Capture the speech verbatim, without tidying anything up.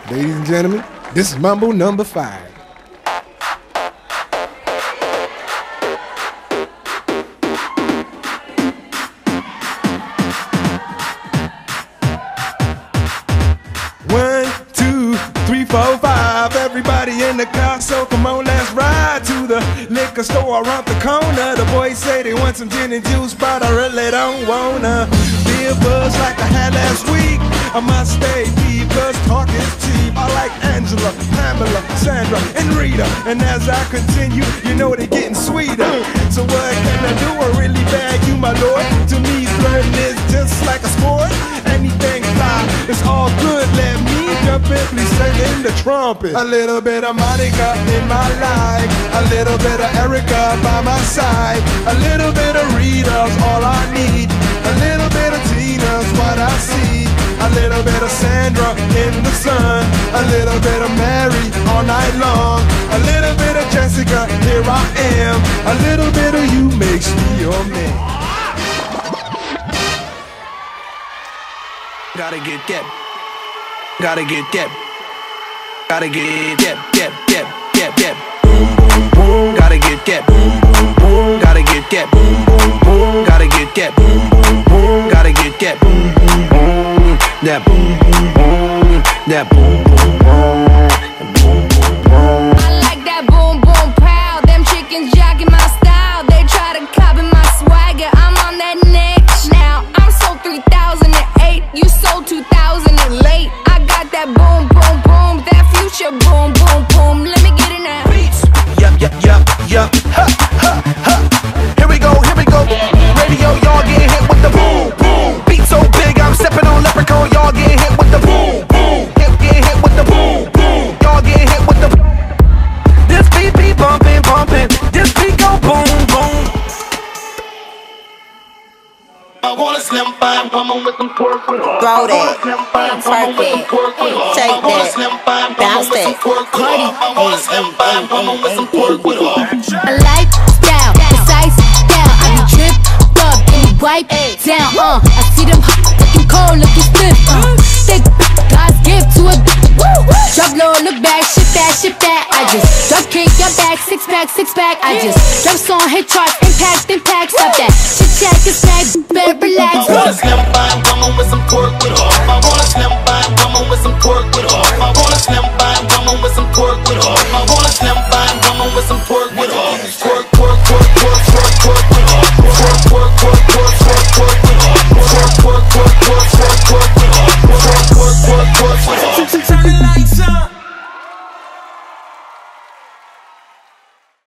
Ladies and gentlemen, this is Mambo number five. One, two, three, four, five. Everybody in the car, so come on, let's ride to the liquor store around the corner. The boys say they want some gin and juice, but I really don't wanna be a buzz like I had last week. I must stay deep, cause talk is cheap. I like Angela, Pamela, Sandra, and Rita. And as I continue, you know they're getting sweeter. So what can I do? I really bag you, my lord. To me, flirting is just like a sport. Anything fly, it's all good. Let me jump in, please sing in the trumpet. A little bit of Monica in my life, a little bit of Erica by my side, a little bit of Rita's all I need, a little bit of Tina's what I see, a little bit of Sandra in the sun, a little bit of Mary all night long, a little bit of Jessica, here I am, a little bit of you makes me your man. Gotta get that, gotta get that, gotta get that, that, that, that, that. Gotta get that, gotta get that, gotta get that, gotta get that, that boom, that boom, I like that boom, boom, proud. Them chickens jocking my style. They try to copy my swagger. I'm on that next now. I'm sold three thousand eight. You sold two thousand late. I got that boom, boom, boom. That future boom, boom, boom. Let me get it now. Yup, yup, yup, yup. Ha, ha, ha. Here we go, here we go. Radio, y'all getting hit with the boom, boom. Beat so big, I'm stepping on leprechaun. Y'all getting hit with the boom, boom. Hip getting hit with the boom, boom. Y'all getting hit with the. This beat be bumping, bumping. This beat go boom, boom. I wanna slim fine woman with some pork. Throw that, twerk it, take that, bounce that. Cardi, I like style, precise style. I be tripped up and you wipe down. Uh, I see them looking cold, looking stiff. Uh, thick God's gift to a. Drop low, look back, shit that, shit that. I just drop kick your back, six pack, six pack. I just drop song, hit charts, impact, impact. Stop that, shit check, it's snack, better relax. I wanna slim fine woman with some pork with her.